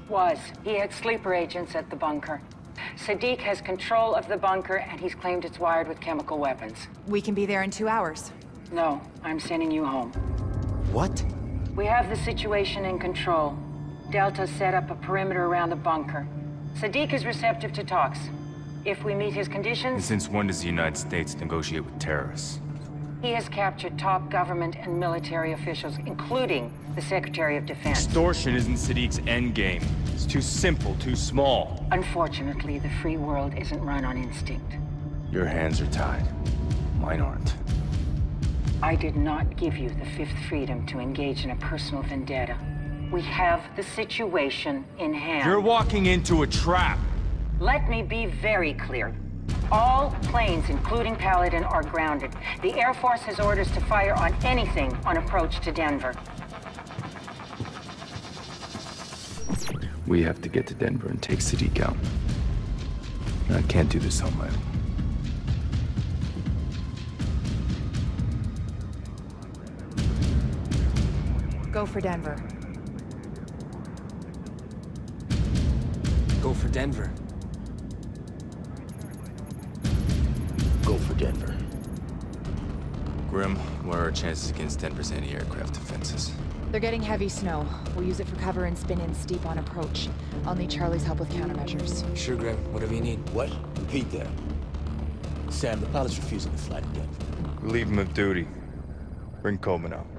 Was. He had sleeper agents at the bunker. Sadiq has control of the bunker, and he's claimed it's wired with chemical weapons. We can be there in 2 hours. No, I'm sending you home. What? We have the situation in control. Delta set up a perimeter around the bunker. Sadiq is receptive to talks. If we meet his conditions... And since when does the United States negotiate with terrorists? He has captured top government and military officials, including the Secretary of Defense. Extortion isn't Sadiq's endgame. It's too simple, too small. Unfortunately, the free world isn't run on instinct. Your hands are tied. Mine aren't. I did not give you the fifth freedom to engage in a personal vendetta. We have the situation in hand. You're walking into a trap. Let me be very clear. All planes, including Paladin, are grounded. The Air Force has orders to fire on anything on approach to Denver. We have to get to Denver and take Sadiq out. I can't do this on my own. Go for Denver. Go for Denver. Go for Denver. Grim, what are our chances against Denver's anti-aircraft defenses? They're getting heavy snow. We'll use it for cover and spin in steep on approach. I'll need Charlie's help with countermeasures. Sure, Grim. Whatever you need. What? Repeat that. Sam, the pilot's refusing to fly to Denver. Relieve him of duty. Bring Coleman out.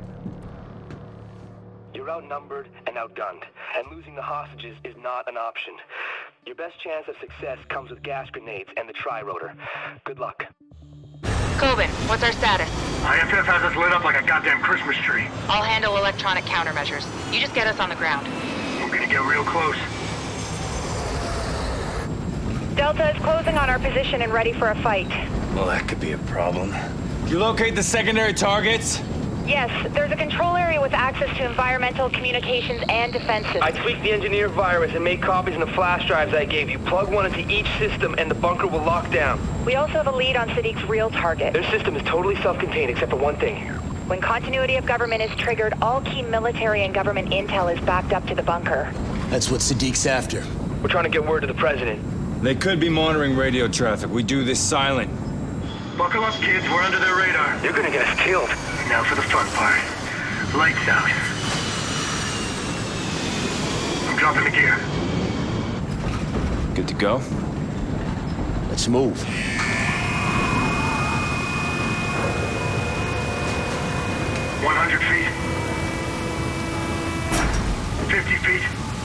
You're outnumbered and outgunned, and losing the hostages is not an option. Your best chance of success comes with gas grenades and the tri-rotor. Good luck. Coben, what's our status? IFF has us lit up like a goddamn Christmas tree. I'll handle electronic countermeasures. You just get us on the ground. We're gonna get real close. Delta is closing on our position and ready for a fight. Well, that could be a problem. Did you locate the secondary targets? Yes, there's a control area with access to environmental, communications, and defenses. I tweaked the engineer virus and made copies in the flash drives I gave you. Plug one into each system and the bunker will lock down. We also have a lead on Sadiq's real target. Their system is totally self-contained except for one thing. When continuity of government is triggered, all key military and government intel is backed up to the bunker. That's what Sadiq's after. We're trying to get word to the president. They could be monitoring radio traffic. We do this silent. Buckle up, kids. We're under their radar. They're gonna get us killed. Now for the fun part. Lights out. I'm dropping the gear. Good to go? Let's move. $100 feet. 50 feet.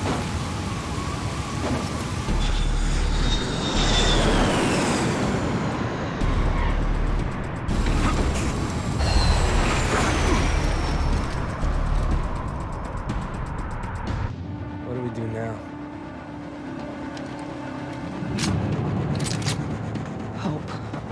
What do we do now? Hope.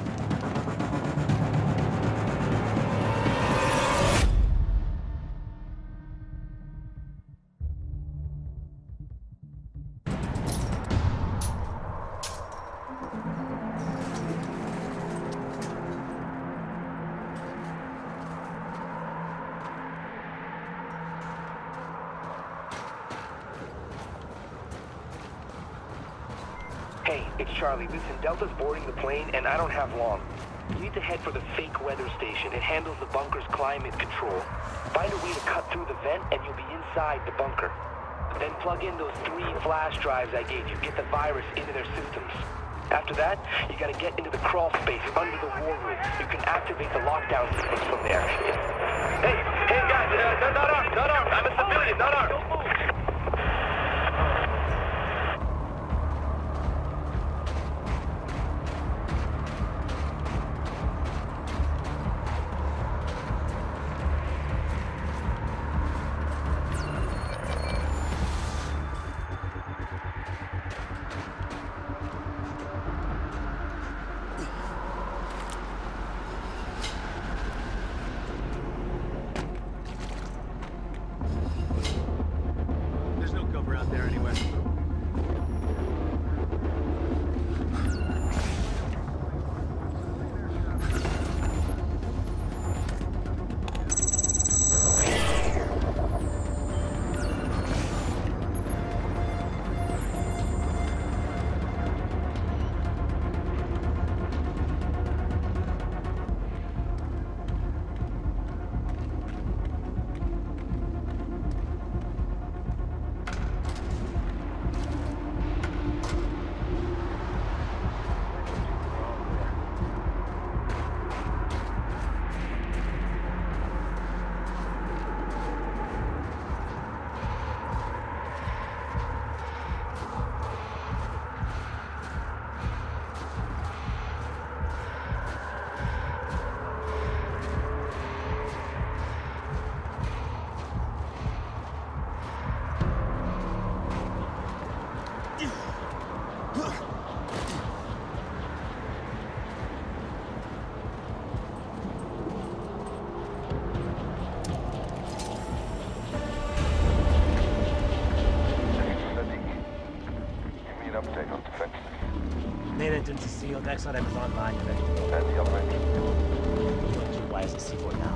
Hey, it's Charlie. Listen, Delta's boarding the plane, and I don't have long. You need to head for the fake weather station. It handles the bunker's climate control. Find a way to cut through the vent, and you'll be inside the bunker. Then plug in those 3 flash drives I gave you. Get the virus into their systems. After that, you gotta get into the crawl space under the war room. You can activate the lockdown systems from there. Hey guys, not armed. I'm a civilian, not armed. There's no cover out there anyway. update on defense. Native into CO next item is online and ready to go. And the operation. Why is the C4 now?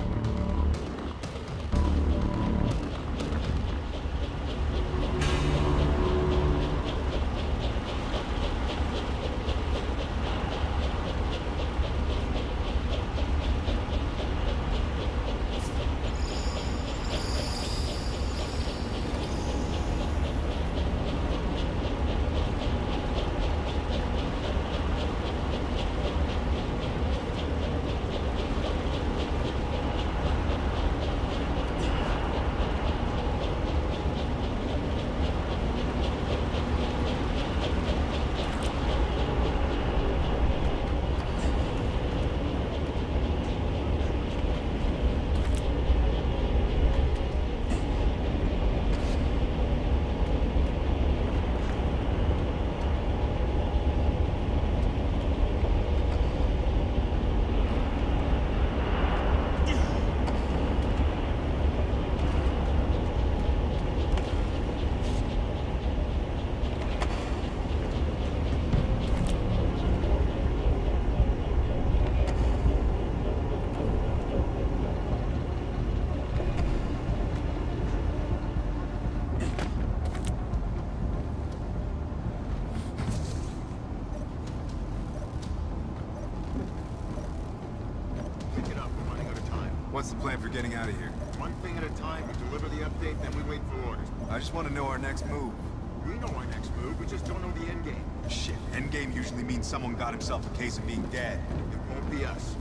What's the plan for getting out of here? One thing at a time. We deliver the update, then we wait for orders. I just want to know our next move. We know our next move, we just don't know the end game. Shit, end game usually means someone got himself a case of being dead. It won't be us.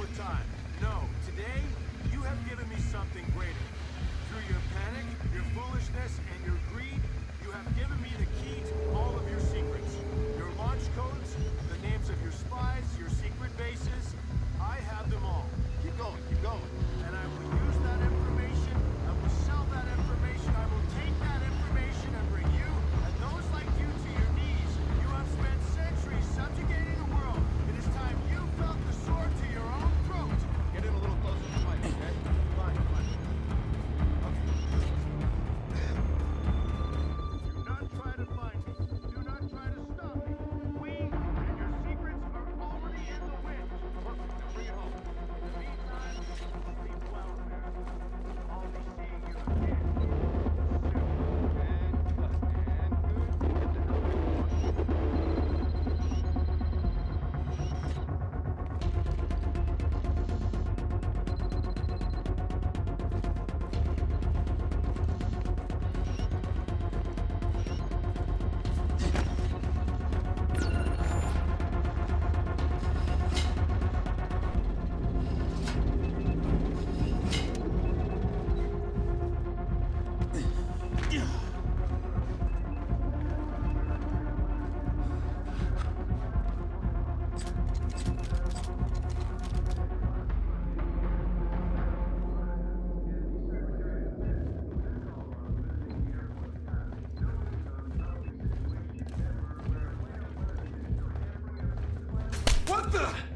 with time. No, today, you have given me something greater. Through your panic, your foolishness, and your greed, you have given me the key to all of your secrets. Your launch codes, the names of your spies, your secret bases. I have them all. Keep going, keep going. And I will use that information, I will sell that information, I will take that information and bring you and those like you to your knees. You have spent centuries subjugating the world. It is time you felt the sword to your own throat. Get in a little closer to the mic, okay? Fine, fine. Okay. Do not try to find me. Do not try to stop me. We and your secrets are already in the wind. Perfect. Now bring it home. In the meantime, sleep well, man. I'll be seeing you again. Soon. And cut. And good. What the?